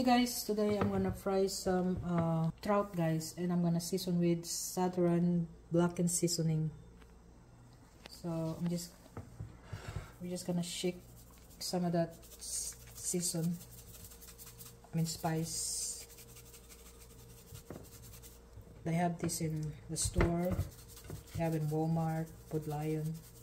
Guys, today I'm gonna fry some trout, guys, and I'm gonna season with Southern Blackened seasoning. So we're just gonna shake some of that spice. They have this in the store. They have in Walmart, Food Lion.